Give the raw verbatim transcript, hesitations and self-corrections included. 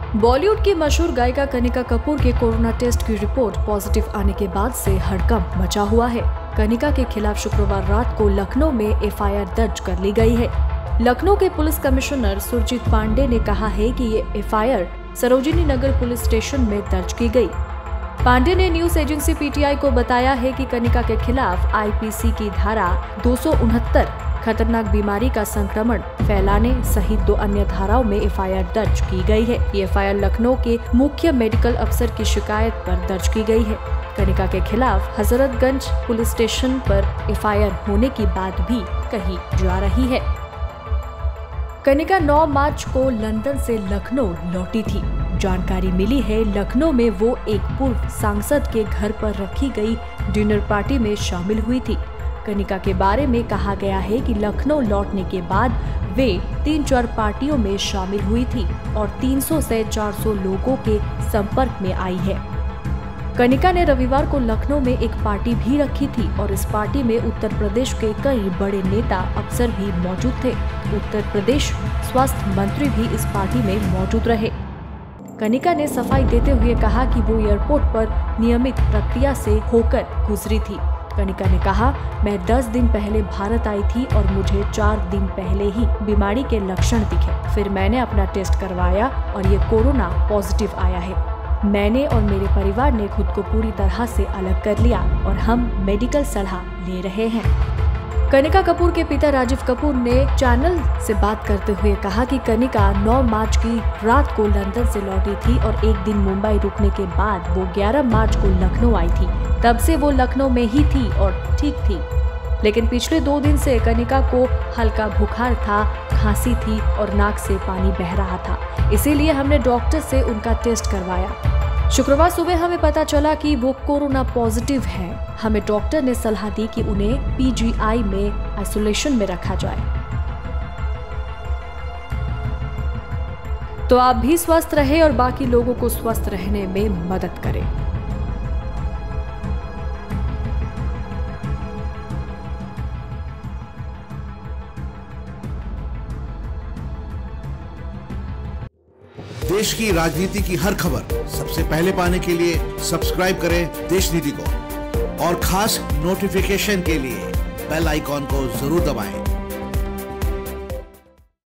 बॉलीवुड की मशहूर गायिका कनिका कपूर के कोरोना टेस्ट की रिपोर्ट पॉजिटिव आने के बाद से हड़कंप मचा हुआ है। कनिका के खिलाफ शुक्रवार रात को लखनऊ में एफ आई आर दर्ज कर ली गई है। लखनऊ के पुलिस कमिश्नर सुरजीत पांडे ने कहा है कि ये F I R Sarojini Nagar police station में दर्ज की गई। पांडे ने news agency P T I को बताया है कि कनिका के खिलाफ आई पी सी की धारा दो सौ उनहत्तर खतरनाक बीमारी का संक्रमण फैलाने सहित दो अन्य धाराओं में एफ आई आर दर्ज की गई है। ये एफ आई आर लखनऊ के मुख्य मेडिकल अफसर की शिकायत पर दर्ज की गई है। कनिका के खिलाफ हजरतगंज पुलिस स्टेशन पर एफ आई आर होने की बात भी कही जा रही है। कनिका नौ मार्च को लंदन से लखनऊ लौटी थी। जानकारी मिली है लखनऊ में वो एक पूर्व सांसद के घर पर रखी गई डिनर पार्टी में शामिल हुई थी। कनिका के बारे में कहा गया है कि लखनऊ लौटने के बाद वे तीन चार पार्टियों में शामिल हुई थी और तीन सौ से चार सौ लोगों के संपर्क में आई है। कनिका ने रविवार को लखनऊ में एक पार्टी भी रखी थी और इस पार्टी में उत्तर प्रदेश के कई बड़े नेता अफसर भी मौजूद थे। उत्तर प्रदेश स्वास्थ्य मंत्री भी इस पार्टी में मौजूद रहे। कनिका ने सफाई देते हुए कहा कि वो एयरपोर्ट पर नियमित प्रक्रिया से होकर गुजरी थी। कनिका ने कहा, मैं दस दिन पहले भारत आई थी और मुझे चार दिन पहले ही बीमारी के लक्षण दिखे। फिर मैंने अपना टेस्ट करवाया और ये कोरोना पॉजिटिव आया है। मैंने और मेरे परिवार ने खुद को पूरी तरह से अलग कर लिया और हम मेडिकल सलाह ले रहे हैं। कनिका कपूर के पिता राजीव कपूर ने चैनल से बात करते हुए कहा कि कनिका नौ मार्च की रात को लंदन से लौटी थी और एक दिन मुंबई रुकने के बाद वो ग्यारह मार्च को लखनऊ आई थी। तब से वो लखनऊ में ही थी और ठीक थी, लेकिन पिछले दो दिन से कनिका को हल्का बुखार था, खांसी थी और नाक से पानी बह रहा था। इसीलिए हमने डॉक्टर से उनका टेस्ट करवाया। शुक्रवार सुबह हमें पता चला कि वो कोरोना पॉजिटिव है। हमें डॉक्टर ने सलाह दी कि उन्हें पी जी आई में आइसोलेशन में रखा जाए। तो आप भी स्वस्थ रहे और बाकी लोगों को स्वस्थ रहने में मदद करें। देश की राजनीति की हर खबर सबसे पहले पाने के लिए सब्सक्राइब करें देश नीति को और खास नोटिफिकेशन के लिए बेल आइकॉन को जरूर दबाएं।